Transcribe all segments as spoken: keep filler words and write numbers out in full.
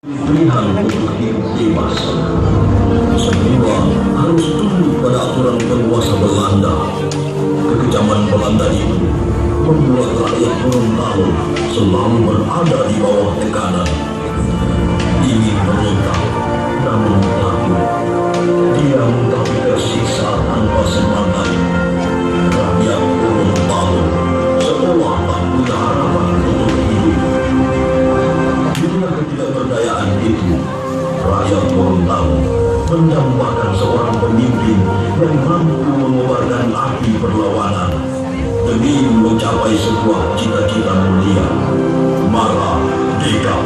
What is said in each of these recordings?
Pilihan untuk hidup bebas. Semua harus tunduk pada aturan penguasa Belanda. Kekejaman Belanda itu membuat rakyat Gorontalo selalu berada di bawah tekanan. Ingin merontak, namun takut. Dia tapi tersiksa tanpa semangat. Rakyat Gorontalo seolah tak punya harapan untuk hidup. Di tengah ketidakberdayaan itu, rakyat Gorontalo mendambakan seorang pemimpin yang mampu mengobarkan api perlawanan demi mencapai sebuah cita-cita mulia, Merdeka.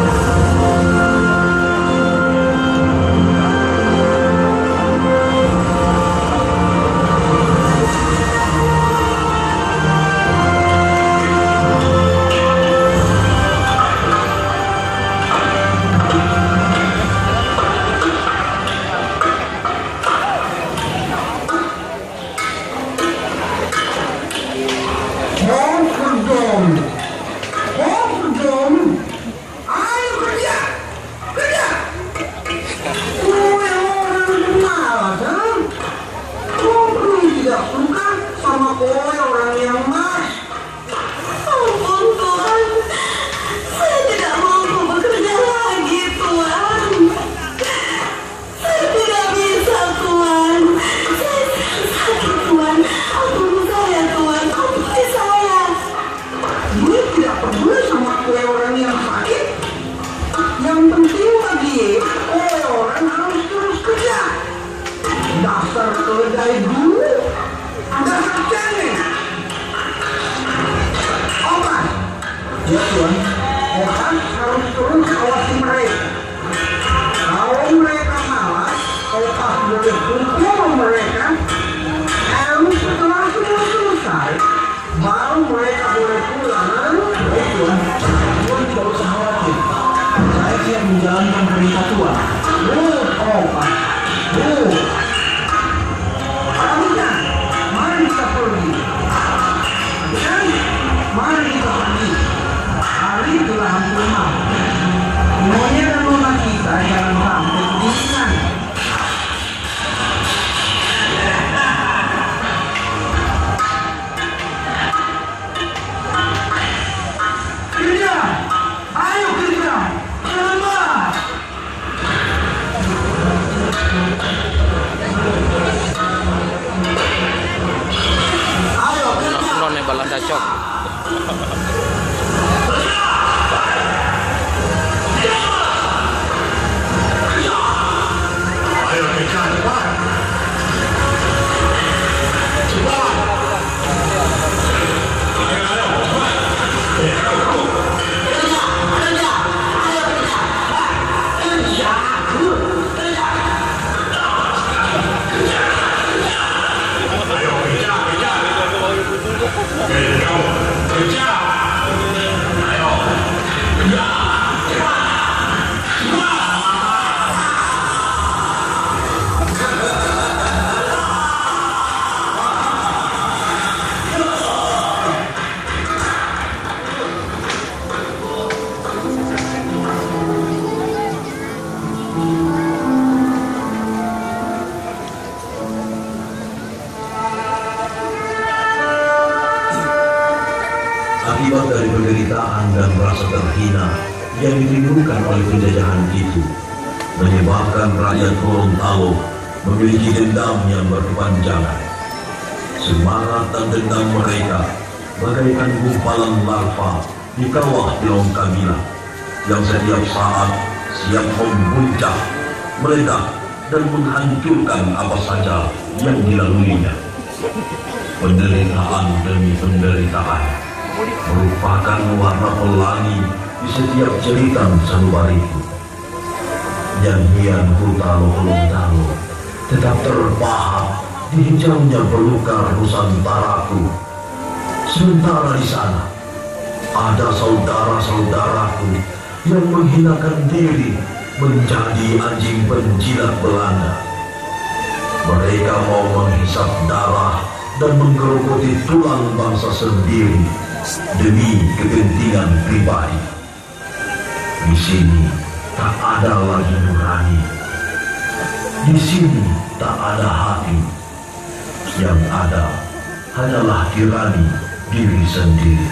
Ya Tuan, orang harus turun awasi mereka. Kalau mereka malas, kalau pas boleh pukul mereka, lalu setelah semua selesai, baru mereka boleh pulang. Baik Tuan, Tuan tidak usah khawatir. Saya siap menjalankan perintah Tuan. Oh, oh Pak. Oh. Akhirnya, mari kita pergi. Dan mari kita pergi. Hari telah hampir malam. Semuanya dan rumah kita jangan sampai kedinginan. Kerja! Ayo kerja! Selamat! Ayo kerja! Nonnya Belanda cok. Akibat dari penderitaan dan rasa terhina yang ditimbulkan oleh penjajahan itu, menyebabkan rakyat Gorontalo memiliki dendam yang berkepanjangan. Semangat dan dendam mereka bagaikan gumpalan larva di kawah Bilong Kamila yang setiap saat siap membuncah, meledak, dan menghancurkan apa saja yang dilaluinya. Penderitaan demi penderitaan merupakan warna pelangi di setiap cerita sanubariku. Nyanyian Huta Gorontalo tetap terpahat di hijaunya belukar Nusantaraku. Sementara di sana ada saudara-saudaraku yang menghinakan diri menjadi anjing penjilat Belanda. Mereka mau menghisap darah dan menggerogoti tulang bangsa sendiri demi kepentingan pribadi. Di sini tak ada lagi nurani. Di sini tak ada hati. Yang ada hanyalah tirani diri sendiri.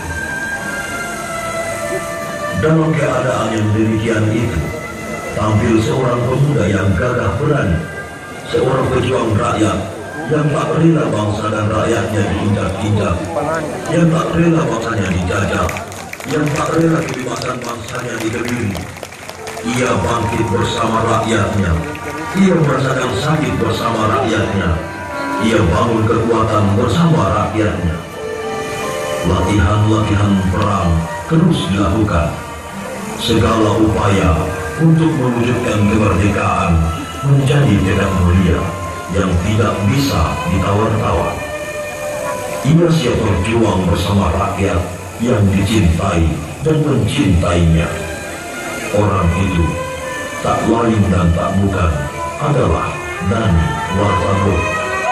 Dalam keadaan yang demikian itu, tampil seorang pemuda yang gagah berani, seorang pejuang rakyat yang tak rela bangsa dan rakyatnya diinjak-injak, yang tak rela bangsanya dijajah, yang tak rela kebebasan bangsanya dikebiri. Ia bangkit bersama rakyatnya, ia merasakan sakit bersama rakyatnya, ia bangun kekuatan bersama rakyatnya. Latihan-latihan perang terus dilakukan. Segala upaya untuk mewujudkan kemerdekaan menjadi tidak mulia yang tidak bisa ditawar-tawar. Ia siap berjuang bersama rakyat yang dicintai dan mencintainya. Orang itu tak lain dan tak bukan adalah Nani Wartabone.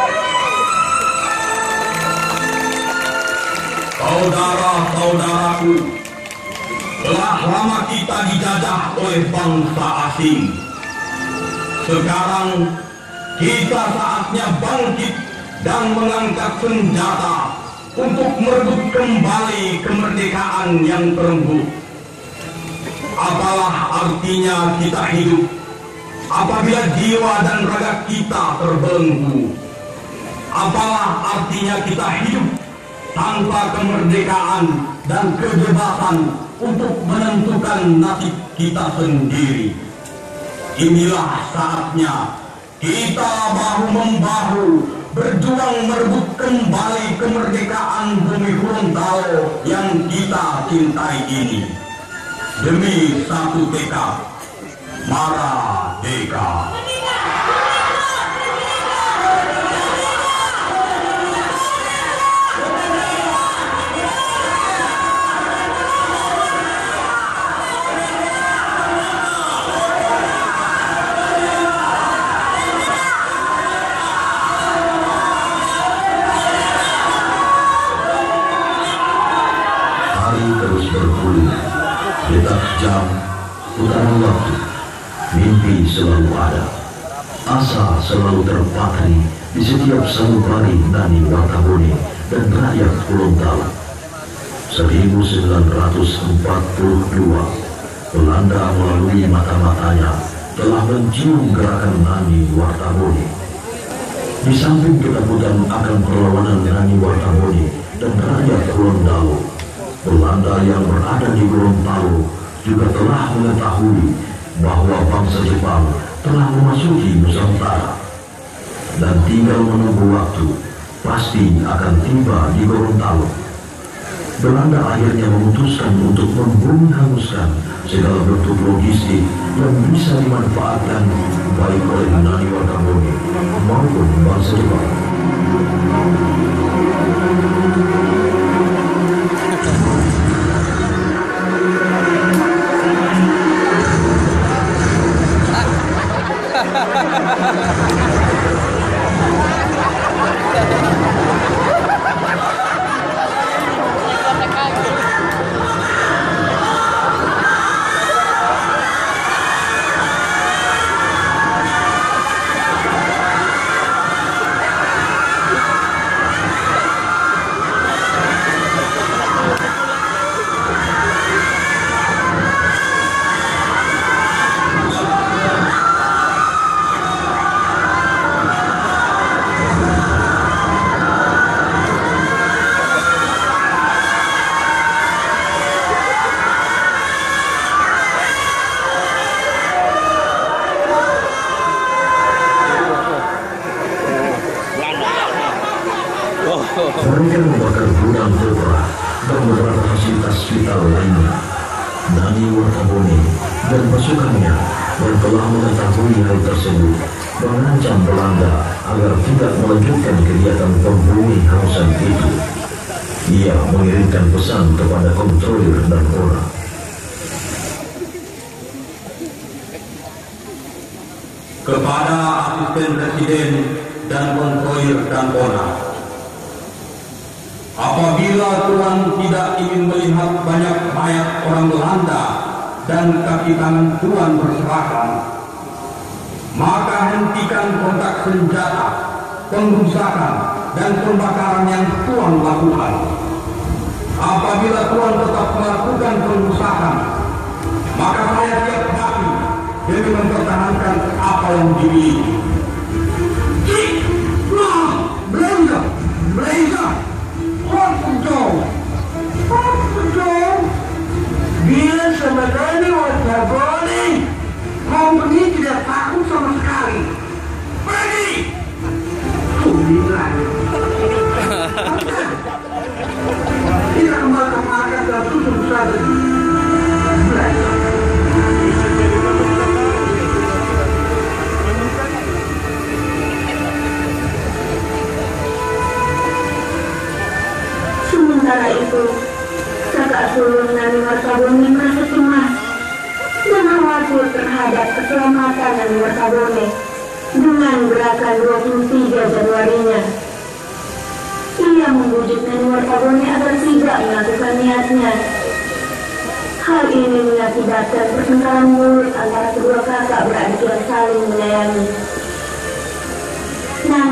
Saudara-saudaraku, telah lama kita dijajah oleh bangsa asing. Sekarang kita saatnya bangkit dan mengangkat senjata untuk merebut kembali kemerdekaan yang terenggut. Apalah artinya kita hidup apabila jiwa dan raga kita terbelenggu? Apalah artinya kita hidup tanpa kemerdekaan dan kebebasan untuk menentukan nasib kita sendiri? Inilah saatnya kita bahu-membahu berjuang merebut kembali kemerdekaan bumi Gorontalo yang kita cintai ini. Demi satu tekad, Merdeka! Terus bergulir, detak jam, putaran waktu, mimpi selalu ada, asa selalu terpatri di setiap sanubari Nani Wartabone dan rakyat Gorontalo. seribu sembilan ratus empat puluh dua, Belanda melalui mata-matanya telah mencium gerakan Nani Wartabone. Di samping ketakutan akan perlawanan Nani Wartabone dan rakyat Gorontalo, Belanda yang berada di Gorontalo juga telah mengetahui bahwa bangsa Jepang telah memasuki Nusantara dan tinggal menunggu waktu, pasti akan tiba di Gorontalo. Belanda akhirnya memutuskan untuk membunuh hanguskan segala bentuk logistik yang bisa dimanfaatkan baik oleh Nani Wartabone maupun bangsa Jepang. Mereka membakar gudang kobra dan beberapa fasilitas vital lainnya. Nani Wartabone dan pasukannya yang telah mengetahui hal tersebut mengancam Belanda agar tidak melanjutkan kegiatan pembumi hausan itu. Ia mengirimkan pesan kepada kontrolir dan orang. Kepada asisten presiden dan kontrolir dan orang, apabila Tuhan tidak ingin melihat banyak mayat orang Belanda dan kaki tangan Tuan berserakan, maka hentikan kontak senjata, pengrusakan, dan pembakaran yang Tuan lakukan. Apabila Tuan tetap melakukan pengrusakan, maka saya siap mati demi mempertahankan apa yang dimiliki. Belanja, belanja, hospital, hospital. Bila sebenarnya warga boleh, company tidak takut sama sekali. Pergi. Alhamdulillah. Tidak kembali makan dan tutup saja. Belanja. Sementara itu, kakak sulung Nani Warsabone merasa cemas dan khawatir terhadap keselamatan Nani Warsabone dengan gerakan dua puluh tiga Januarinya. Ia membujuk Nani Warsabone agar tidak melakukan niatnya. Hal ini mengakibatkan pertengkaran mulut antara kedua kakak beradik yang saling menyayangi. Nah,